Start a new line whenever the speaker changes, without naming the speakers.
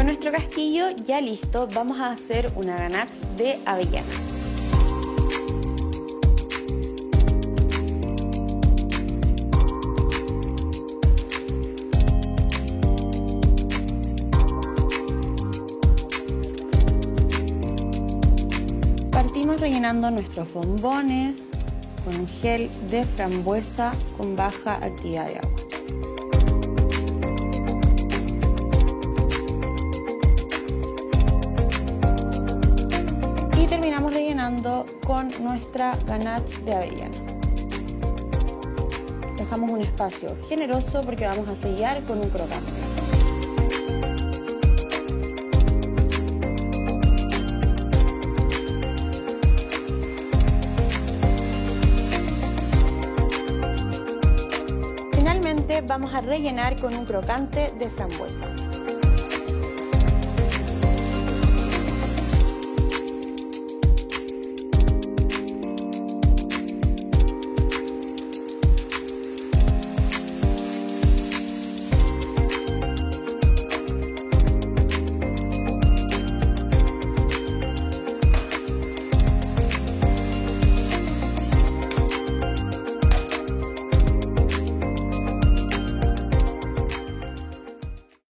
Con nuestro casquillo ya listo, vamos a hacer una ganache de avellana. Partimos rellenando nuestros bombones con un gel de frambuesa con baja actividad de agua. Y terminamos rellenando con nuestra ganache de avellana. Dejamos un espacio generoso porque vamos a sellar con un crocante. Finalmente vamos a rellenar con un crocante de frambuesa.